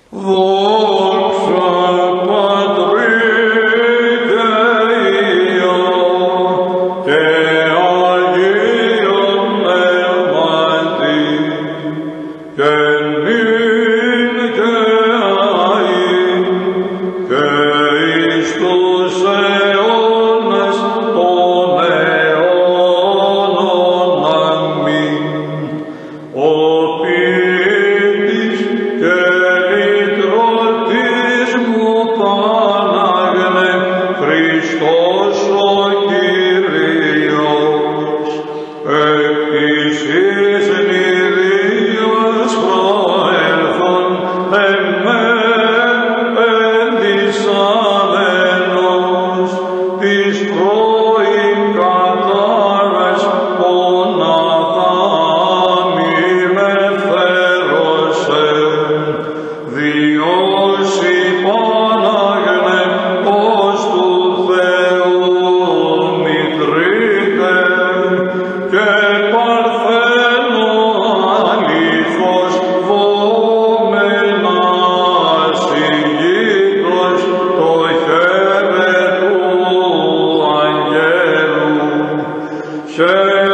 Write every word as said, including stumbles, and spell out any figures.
Δόξα Πατρί και Υιό και Αγίον Πνεύματι, και νυν και αεί και εις τους αιώνας των αιώνων. Αμήν. Ο ποιητής και λυτρωτής μου Πανάγνε, Χριστός ο Κύριος, εκ της εισνηδίας προέλθον εν με πεντισάμενος, της πρώην κατάρας ποναδάμι με φέρωσεν, διώσει Πανάγνε ως του Θεού μητρείτε, και παρθένο αλήθως βόμενας ηγείτος το χέρε του αγγέλου.